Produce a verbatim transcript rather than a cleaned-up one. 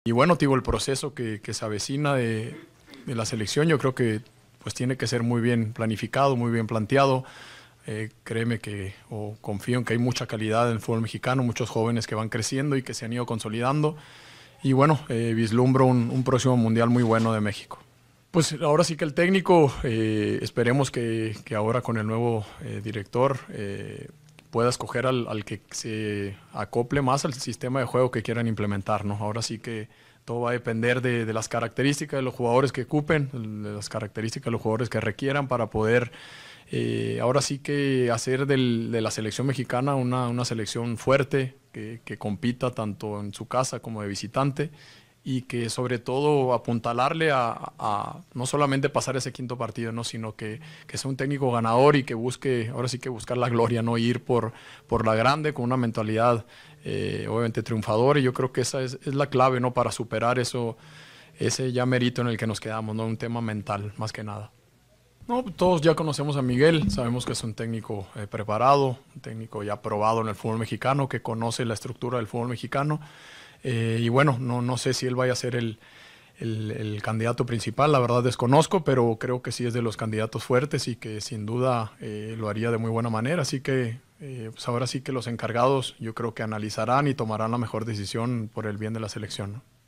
Y bueno, digo, el proceso que, que se avecina de, de la selección, yo creo que pues tiene que ser muy bien planificado, muy bien planteado. Eh, créeme que, o confío en que hay mucha calidad en el fútbol mexicano, muchos jóvenes que van creciendo y que se han ido consolidando. Y bueno, eh, vislumbro un, un próximo mundial muy bueno de México. Pues ahora sí que el técnico, eh, esperemos que, que ahora con el nuevo eh, director eh, pueda escoger al, al que se acople más al sistema de juego que quieran implementar, ¿no? Ahora sí que todo va a depender de, de las características de los jugadores que ocupen, de las características de los jugadores que requieran para poder eh, ahora sí que hacer del, de la selección mexicana una, una selección fuerte, que, que compita tanto en su casa como de visitante y que sobre todo apuntalarle a, a no solamente pasar ese quinto partido, ¿no? Sino que, que sea un técnico ganador y que busque, ahora sí que buscar la gloria, no ir por, por la grande con una mentalidad eh, obviamente triunfadora, y yo creo que esa es, es la clave, ¿no? Para superar eso, ese ya mérito en el que nos quedamos, ¿no? Un tema mental, más que nada. No, todos ya conocemos a Miguel, sabemos que es un técnico eh, preparado, un técnico ya probado en el fútbol mexicano, que conoce la estructura del fútbol mexicano. Eh, y bueno, no, no sé si él vaya a ser el, el, el candidato principal, la verdad desconozco, pero creo que sí es de los candidatos fuertes y que sin duda eh, lo haría de muy buena manera. Así que eh, pues ahora sí que los encargados yo creo que analizarán y tomarán la mejor decisión por el bien de la selección, ¿no?